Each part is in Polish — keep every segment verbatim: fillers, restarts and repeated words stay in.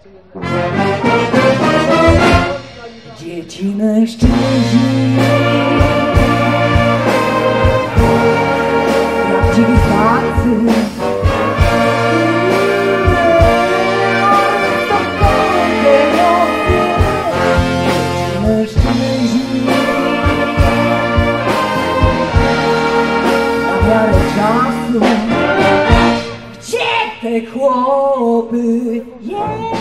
Dzieci, mężczyźni, prawdziwi tacy, mężczyźni, na miarę czasu, gdzie te chłopy jest?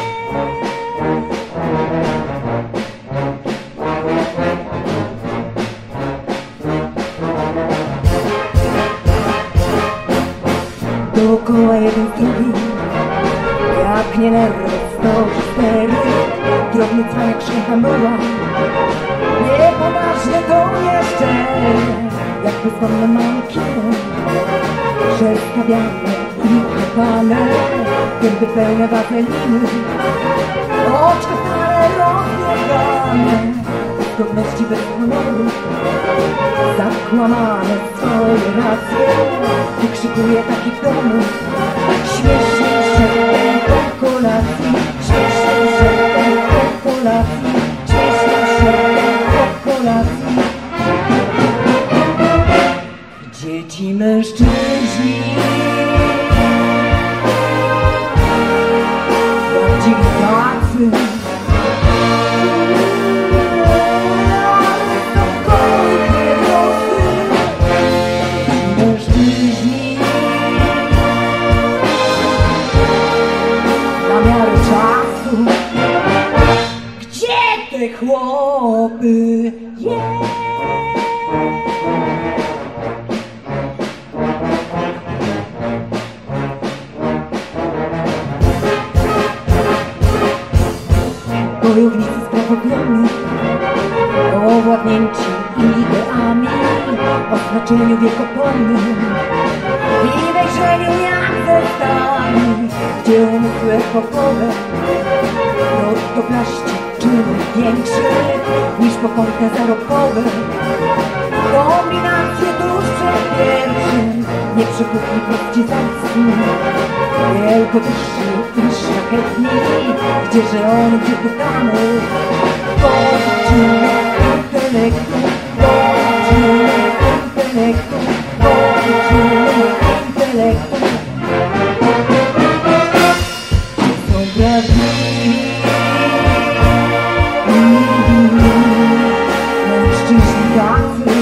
Dookoła jeden z drugim, jak nie nerw, sto cztery, drobny cwanek szlicha była, niepoważne to jeszcze, jak bezdomne mankiny, przestawiane i kopane, gęby pełne wazeliny, oczka stare rozbiegane, godności bez honoru, zakłamane swoje racje, wykrzykuje taki w domu, śmiesznie szeptem po kolacji, śmiesznie szeptem po kolacji, śmiesznie szeptem po kolacji. Dzieci, mężczyźni, prawdziwi tacy, chłopy jest. Bojownicy sprawoglonni, owładnięci ideami, o znaczeniu wiekopomnym i wejrzeniu jak ze stali, gdzie umysły epokowe, rodkoplaści czyny większy niż pokątne zarobkowe. Kombinacje tuż przed pierwszym, nie przykuchni prostizanski, wielkopyszni i szlachetni, gdzie żeony, gdzie pytamy, pożyczymy intelektu, pożyczymy intelektu, pożyczymy intelektu. Są prawdziwi mężczyźni tacy,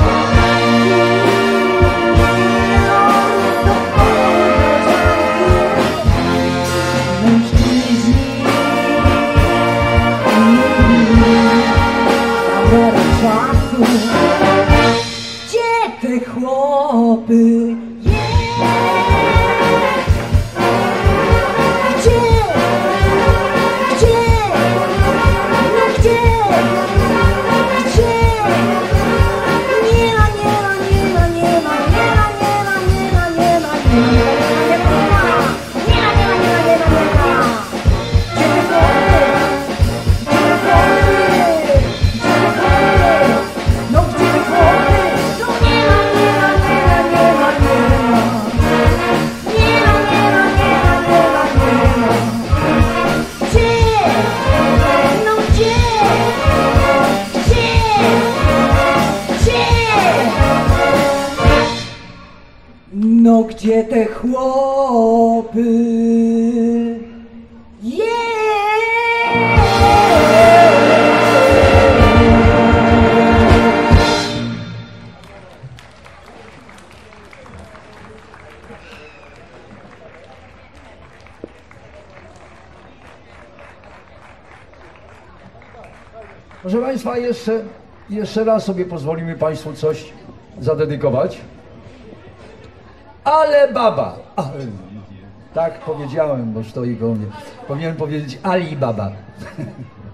mężczyźni, na miarę czasu, gdzie te chłopy jest? Gdzie? Gdzie? No gdzie? No gdzie te chłopy jest? Proszę Państwa, jeszcze, jeszcze raz sobie pozwolimy Państwu coś zadedykować. Ale baba, ale, tak powiedziałem, bo stoi koło mnie. Powinienem powiedzieć Ali Baba.